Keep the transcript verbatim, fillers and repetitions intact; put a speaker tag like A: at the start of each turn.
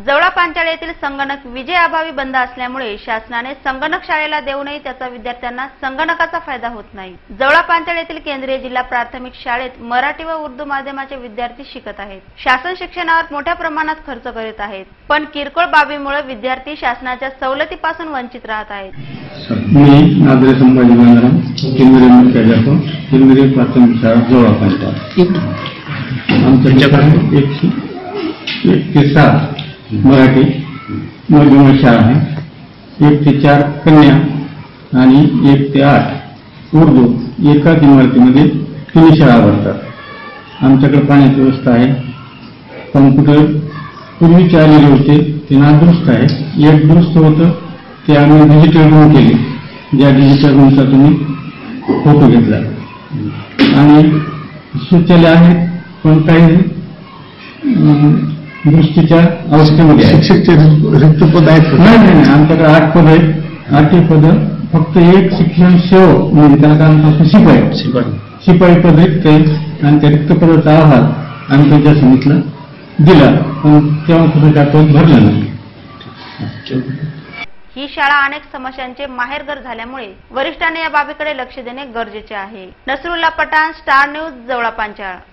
A: जवळा पांचाळ येथील संगणक विजेअभावी बंद असल्यामुळे शासनाने संगणक शाळेला देऊनही त्याचा विद्यार्थ्यांना संगणकाचा फायदा होत नाही। जवळा पांचाळ येथील केंद्रीय जिल्हा प्राथमिक शाळेत मराठी व उर्दू माध्यमाचे विद्यार्थी शिकत आहेत। शासन शिक्षणावर मोठ्या प्रमाणात खर्च करीत आहेत, पण किरकोळ बाबीमुळे विद्यार्थी शासनाच्या सवलतीपासून वंचित राहत आहेत।
B: मी नागरे संभाजी गंगाराम केंद्रीय मुख्याध्यापक केंद्रीय प्राथमिक शाळा जवळा पांचाळ। आमच्याकडे एक एक ते सात मराठी मध्यम शाळा आहे, एक ते चार कन्या आणि एक ते आठ उर्दू एकाच इमारतीमध्ये तीन शाळा भरतात। आमच्याकडे पाण्याची व्यवस्था आहे। कॉम्प्युटर पूर्वीचे आलेले होते ते नादुरुस्त आहे। एक दुरुस्त होतं ते आम्ही डिजिटल रूम केले, ज्या डिजिटल रूमचा तुम्ही फोटो घेतला आणि शौचालय आहेत पण काही दृष्टीच्या अवस्थेमध्ये
C: शिक्षकचे रिक्त पद आहेत?
B: नाही नाही आमच्याकडे आठ पद आहेत। आठही पद फक्त एक शिक्षण सेवक म्हणजे त्याला काय म्हणतात शिपाई
C: शिपाई
B: शिपाई पद रिक्त आहे आणि त्या रिक्त पदाचा अहवाल आम्ही त्यांच्या समितीला दिला, पण तेव्हा कुठे काय पद भरलं नाही।
A: ही शाळा अनेक समस्यांचे माहेरघर झाल्यामुळे वरिष्ठांनी या बाबीकडे लक्ष देणे गरजेचे आहे। Nasrullah Pathan, star news, Jawala Panchal.